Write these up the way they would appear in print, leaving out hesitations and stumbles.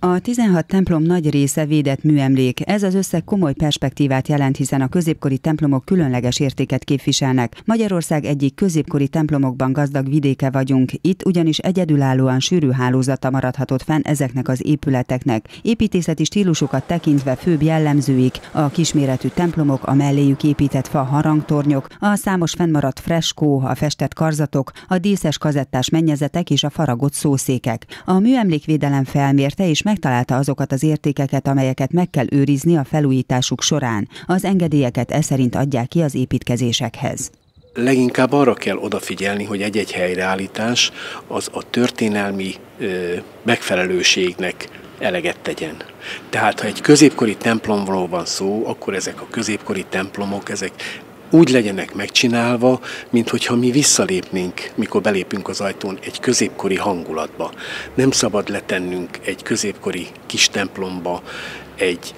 A 16 templom nagy része védett műemlék. Ez az összeg komoly perspektívát jelent, hiszen a középkori templomok különleges értéket képviselnek. Magyarország egyik középkori templomokban gazdag vidéke vagyunk, itt ugyanis egyedülállóan sűrű hálózata maradhatott fenn ezeknek az épületeknek. Építészeti stílusukat tekintve főbb jellemzőik a kisméretű templomok, a melléjük épített fa harangtornyok, a számos fennmaradt freskó, a festett karzatok, a díszes kazettás mennyezetek és a faragott szószékek. A műemlékvédelem felmérte és megtalálta azokat az értékeket, amelyeket meg kell őrizni a felújításuk során. Az engedélyeket eszerint adják ki az építkezésekhez. Leginkább arra kell odafigyelni, hogy egy-egy helyreállítás az a történelmi megfelelőségnek eleget tegyen. Tehát, ha egy középkori templomról van szó, akkor ezek a középkori templomok, ezek úgy legyenek megcsinálva, minthogyha mi visszalépnénk, mikor belépünk az ajtón egy középkori hangulatba. Nem szabad letennünk egy középkori kis templomba egy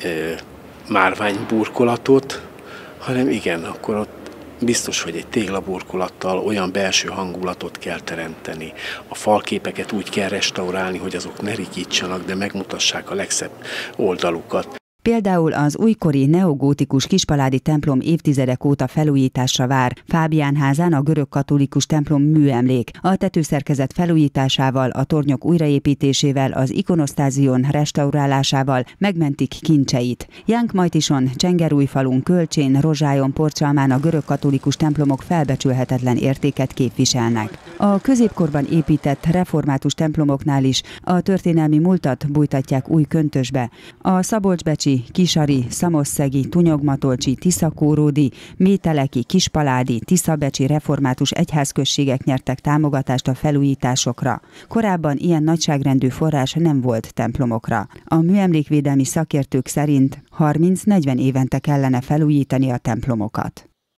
márványburkolatot, hanem igen, akkor ott biztos, hogy egy téglaburkolattal olyan belső hangulatot kell teremteni. A falképeket úgy kell restaurálni, hogy azok ne rikítsanak, de megmutassák a legszebb oldalukat. Például az újkori neogótikus kispaládi templom évtizedek óta felújításra vár. Fábián házán a görögkatolikus templom műemlék. A tetőszerkezet felújításával, a tornyok újraépítésével, az ikonosztázion restaurálásával megmentik kincseit. Jánkmajtison, Csengerújfalun, Kölcsén, Rozsályon, Porcsalmán a görögkatolikus templomok felbecsülhetetlen értéket képviselnek. A középkorban épített református templomoknál is a történelmi múltat bújtatják új köntösbe. A szabolcsbecsi, Kisari, Szamosszegi, Tunyogmatolcsi, Tiszakóródi, Mételeki, Kispaládi, Tiszabecsi református egyházközségek nyertek támogatást a felújításokra. Korábban ilyen nagyságrendű forrás nem volt templomokra. A műemlékvédelmi szakértők szerint 30-40 évente kellene felújítani a templomokat.